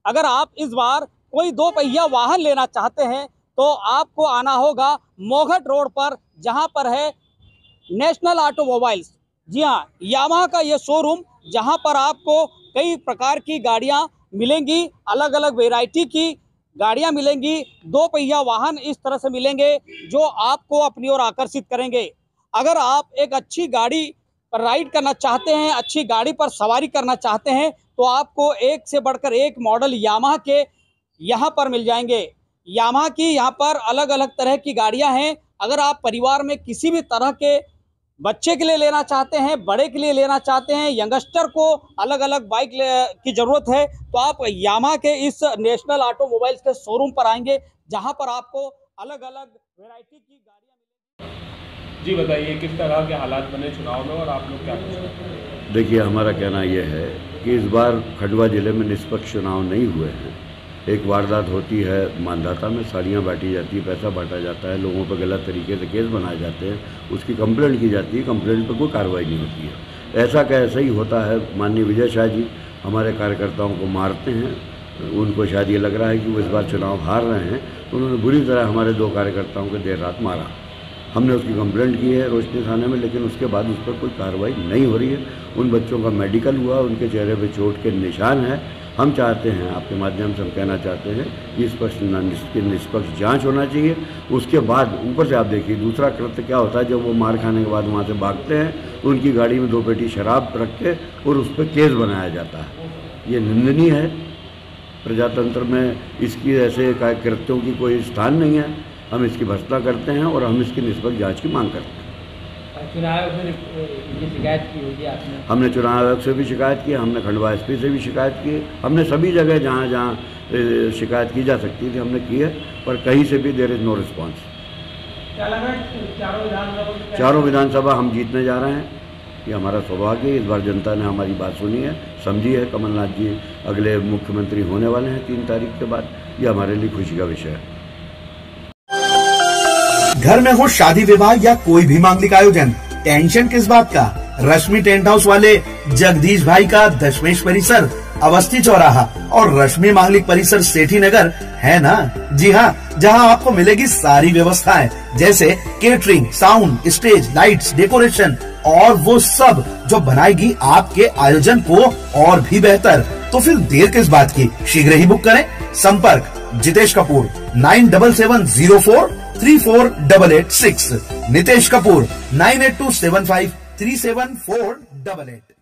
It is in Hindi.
अगर आप इस बार कोई 2 पहिया वाहन लेना चाहते हैं तो आपको आना होगा मोघट रोड पर, जहां पर है नेशनल ऑटोमोबाइल्स। जी हाँ, यामाहा का ये शोरूम, जहां पर आपको कई प्रकार की गाड़ियां मिलेंगी, अलग अलग वैरायटी की गाड़ियां मिलेंगी। 2 पहिया वाहन इस तरह से मिलेंगे जो आपको अपनी ओर आकर्षित करेंगे। अगर आप एक अच्छी गाड़ी पर राइड करना चाहते हैं, अच्छी गाड़ी पर सवारी करना चाहते हैं, तो आपको एक से बढ़कर एक मॉडल यामाहा के यहाँ पर मिल जाएंगे। यामाहा की यहाँ पर अलग अलग तरह की गाड़ियाँ हैं। अगर आप परिवार में किसी भी तरह के बच्चे के लिए लेना चाहते हैं, बड़े के लिए लेना चाहते हैं, यंगस्टर को अलग अलग बाइक की ज़रूरत है, तो आप यामाहा के इस नेशनल ऑटोमोबाइल्स के शोरूम पर आएंगे, जहां पर आपको अलग अलग वैरायटी की गाड़ियां मिलेंगी। जी बताइए, किस तरह के हालात बने चुनाव में और आप लोग क्या कुछ करते हैं? देखिए, हमारा कहना यह है कि इस बार खंडवा जिले में निष्पक्ष चुनाव नहीं हुए हैं। एक वारदात होती है मानदाता में, साड़ियाँ बांटी जाती है, पैसा बांटा जाता है, लोगों पर गलत तरीके से केस बनाए जाते हैं, उसकी कंप्लेंट की जाती है, कंप्लेंट पर कोई कार्रवाई नहीं होती है। ऐसा कैसे ही होता है। माननीय विजय शाह जी हमारे कार्यकर्ताओं को मारते हैं, उनको शायद ये लग रहा है कि वो इस बार चुनाव हार रहे हैं, तो उन्होंने बुरी तरह हमारे 2 कार्यकर्ताओं को देर रात मारा। हमने उसकी कंप्लेंट की है रोशनी थाने में, लेकिन उसके बाद उस पर कोई कार्रवाई नहीं हो रही है। उन बच्चों का मेडिकल हुआ, उनके चेहरे पे चोट के निशान हैं। हम चाहते हैं, आपके माध्यम से हम कहना चाहते हैं कि इस पर निष्पक्ष जांच होना चाहिए। उसके बाद ऊपर से आप देखिए दूसरा कृत्य क्या होता है, जब वो मार खाने के बाद वहाँ से भागते हैं तो उनकी गाड़ी में 2 पेटी शराब रख के और उस पर केस बनाया जाता है। ये निंदनीय है। प्रजातंत्र में इसकी ऐसे कृत्यों की कोई स्थान नहीं है। हम इसकी भर्त्सना करते हैं और हम इसकी निष्पक्ष जांच की मांग करते हैं। चुनाव आयोग से शिकायत की होगी आपने? हमने चुनाव आयोग से भी शिकायत की, हमने खंडवा एसपी से भी शिकायत की, हमने सभी जगह जहाँ जहाँ शिकायत की जा सकती थी हमने की है, पर कहीं से भी देयर इज़ नो रिस्पॉन्स। क्या लग रहा है चारों विधानसभा हम जीतने जा रहे हैं, ये हमारा सौभाग्य है। इस बार जनता ने हमारी बात सुनी है, समझी है। कमलनाथ जी अगले मुख्यमंत्री होने वाले हैं 3 तारीख के बाद। ये हमारे लिए खुशी का विषय है। घर में हो शादी विवाह या कोई भी मांगलिक आयोजन, टेंशन किस बात का। रश्मि टेंट हाउस वाले जगदीश भाई का दशमेश परिसर, अवस्थी चौराहा और रश्मि मांगलिक परिसर सेठी नगर है ना। जी हाँ, जहाँ आपको मिलेगी सारी व्यवस्थाएं, जैसे catering, sound, stage, lights, decoration और वो सब जो बनाएगी आपके आयोजन को और भी बेहतर। तो फिर देर किस बात की, शीघ्र ही बुक करें। संपर्क जितेश कपूर 9770434886, नितेश कपूर 9827537488।